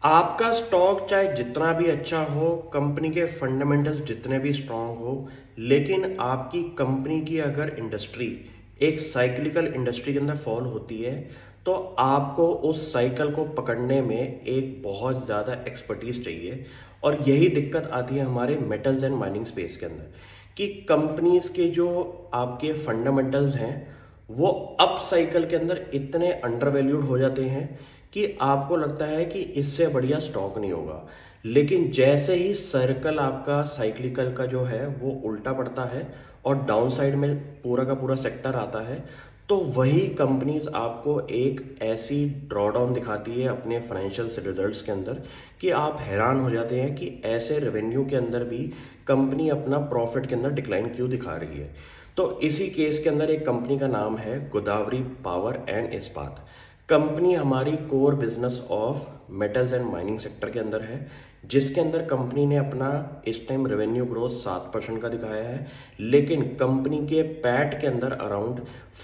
आपका स्टॉक चाहे जितना भी अच्छा हो, कंपनी के फंडामेंटल्स जितने भी स्ट्रांग हो, लेकिन आपकी कंपनी की अगर इंडस्ट्री एक साइक्लिकल इंडस्ट्री के अंदर फॉल होती है, तो आपको उस साइकिल को पकड़ने में एक बहुत ज़्यादा एक्सपर्टीज चाहिए। और यही दिक्कत आती है हमारे मेटल्स एंड माइनिंग स्पेस के अंदर कि कंपनीज के जो आपके फंडामेंटल्स हैं वो अप साइकिल के अंदर इतने अंडर वैल्यूड हो जाते हैं कि आपको लगता है कि इससे बढ़िया स्टॉक नहीं होगा। लेकिन जैसे ही सर्कल आपका साइक्लिकल का जो है वो उल्टा पड़ता है और डाउन साइड में पूरा का पूरा सेक्टर आता है, तो वही कंपनीज आपको एक ऐसी ड्रॉडाउन दिखाती है अपने फाइनेंशियल रिजल्ट्स के अंदर कि आप हैरान हो जाते हैं कि ऐसे रेवेन्यू के अंदर भी कंपनी अपना प्रॉफिट के अंदर डिक्लाइन क्यों दिखा रही है। तो इसी केस के अंदर एक कंपनी का नाम है Godavari power and Ispat. Company हमारी core business of metals and mining sector के अंदर है, जिसके अंदर कंपनी ने अपना इस टाइम रेवेन्यू ग्रोथ 7% का दिखाया है, लेकिन कंपनी के पैट के अंदर अराउंड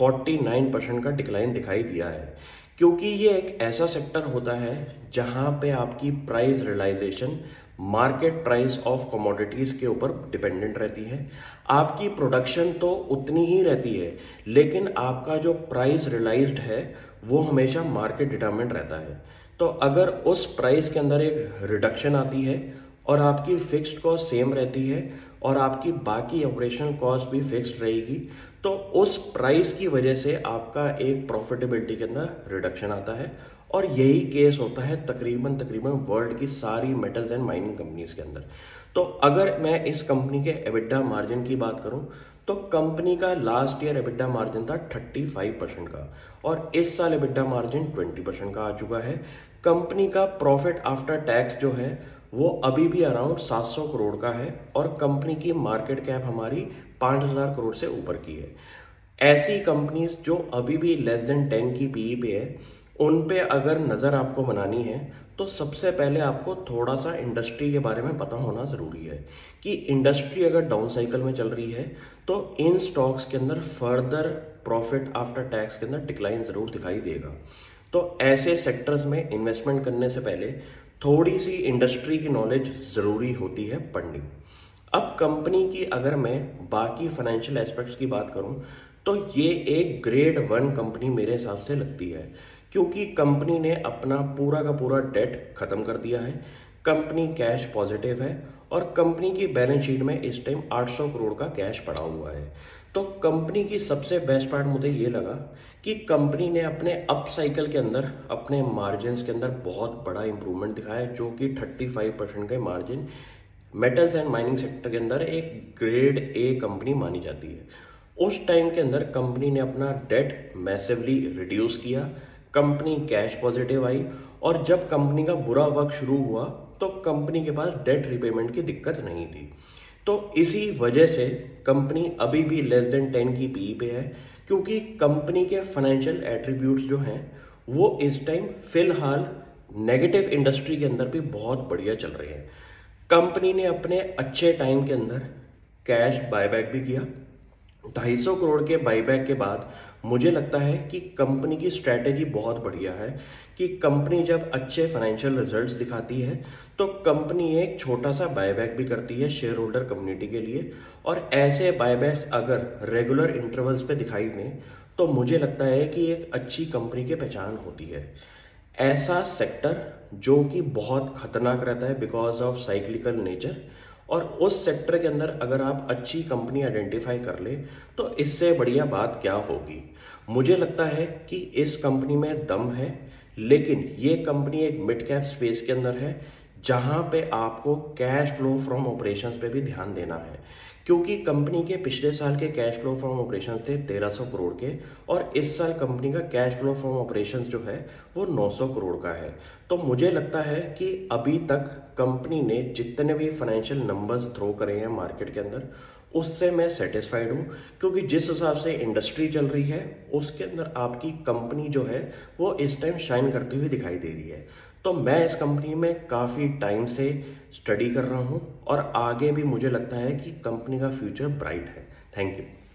49% का डिक्लाइन दिखाई दिया है। क्योंकि ये एक ऐसा सेक्टर होता है जहां पे आपकी price realisation market price of commodities के ऊपर डिपेंडेंट रहती है। आपकी प्रोडक्शन तो उतनी ही रहती है, लेकिन आपका जो प्राइस रियलाइज्ड है वो हमेशा मार्केट डिटरमिनेंट रहता है। तो अगर उस प्राइस के अंदर एक रिडक्शन आती है और आपकी फिक्स्ड कॉस्ट सेम रहती है और आपकी बाकी ऑपरेशनल कॉस्ट भी फिक्स्ड रहेगी, तो उस प्राइस की वजह से आपका एक प्रॉफिटेबिलिटी के अंदर रिडक्शन आता है। और यही केस होता है तकरीबन तकरीबन वर्ल्ड की सारी मेटल्स एंड माइनिंग कंपनीज के अंदर। तो अगर मैं इस कंपनी के एबिडा मार्जिन की बात करूं, तो कंपनी का लास्ट ईयर एबिडा मार्जिन था 35% का और इस साल एबिडा मार्जिन 20% का आ चुका है। कंपनी का प्रॉफिट आफ्टर टैक्स जो है वो अभी भी अराउंड 700 करोड़ का है और कंपनी की मार्केट कैप हमारी 5000 करोड़ से ऊपर की है। ऐसी कंपनीज जो अभी भी लेस देन 10 की पीई पे है, उन पे अगर नज़र आपको बनानी है तो सबसे पहले आपको थोड़ा सा इंडस्ट्री के बारे में पता होना ज़रूरी है कि इंडस्ट्री अगर डाउन साइकिल में चल रही है तो इन स्टॉक्स के अंदर फर्दर प्रॉफिट आफ्टर टैक्स के अंदर डिक्लाइन ज़रूर दिखाई देगा। तो ऐसे सेक्टर्स में इन्वेस्टमेंट करने से पहले थोड़ी सी इंडस्ट्री की नॉलेज ज़रूरी होती है पढ़नी। अब कंपनी की अगर मैं बाकी फाइनेंशियल एस्पेक्ट्स की बात करूं, तो ये एक ग्रेड 1 कंपनी मेरे हिसाब से लगती है, क्योंकि कंपनी ने अपना पूरा का पूरा डेट खत्म कर दिया है। कंपनी कैश पॉजिटिव है और कंपनी की बैलेंस शीट में इस टाइम 800 करोड़ का कैश पड़ा हुआ है। तो कंपनी की सबसे बेस्ट पार्ट मुझे ये लगा कि कंपनी ने अपने अप साइकिल के अंदर अपने मार्जिन्स के अंदर बहुत बड़ा इंप्रूवमेंट दिखाया है, जो कि 35% के margin metals and mining sector के अंदर एक ग्रेड ए कंपनी मानी जाती है। उस टाइम के अंदर कंपनी ने अपना डेट मैसिवली रिड्यूस किया, कंपनी कैश पॉजिटिव आई और जब कंपनी का बुरा वक्त शुरू हुआ तो कंपनी के पास डेट रिपेमेंट की दिक्कत नहीं थी। तो इसी वजह से कंपनी अभी भी लेस देन 10 की पीई पे है, क्योंकि कंपनी के फाइनेंशियल एट्रीब्यूट्स जो हैं वो इस टाइम फिलहाल नेगेटिव इंडस्ट्री के अंदर भी बहुत बढ़िया चल रहे हैं। कंपनी ने अपने अच्छे टाइम के अंदर कैश बायबैक भी किया। 250 करोड़ के बाईबैक के बाद मुझे लगता है कि कंपनी की स्ट्रैटेजी बहुत बढ़िया है कि कंपनी जब अच्छे फाइनेंशियल रिजल्ट्स दिखाती है तो कंपनी एक छोटा सा बायबैक भी करती है शेयर होल्डर कम्युनिटी के लिए। और ऐसे बायबैक्स अगर रेगुलर इंटरवल्स पे दिखाई दें तो मुझे लगता है कि एक अच्छी कंपनी की पहचान होती है। ऐसा सेक्टर जो कि बहुत खतरनाक रहता है बिकॉज ऑफ साइक्लिकल नेचर, और उस सेक्टर के अंदर अगर आप अच्छी कंपनी आइडेंटिफाई कर ले तो इससे बढ़िया बात क्या होगी। मुझे लगता है कि इस कंपनी में दम है, लेकिन ये कंपनी एक मिड कैप स्पेस के अंदर है जहां पे आपको कैश फ्लो फ्रॉम ऑपरेशंस पे भी ध्यान देना है, क्योंकि कंपनी के पिछले साल के कैश फ्लो फ्रॉम ऑपरेशंस थे 1300 करोड़ के और इस साल कंपनी का कैश फ्लो फ्रॉम ऑपरेशंस जो है वो 900 करोड़ का है। तो मुझे लगता है कि अभी तक कंपनी ने जितने भी फाइनेंशियल नंबर्स थ्रो करे हैं मार्केट के अंदर उससे मैं सेटिस्फाइड हूँ, क्योंकि जिस हिसाब से इंडस्ट्री चल रही है उसके अंदर आपकी कंपनी जो है वो इस टाइम शाइन करती हुई दिखाई दे रही है। तो मैं इस कंपनी में काफ़ी टाइम से स्टडी कर रहा हूँ और आगे भी मुझे लगता है कि कंपनी का फ्यूचर ब्राइट है। Thank you.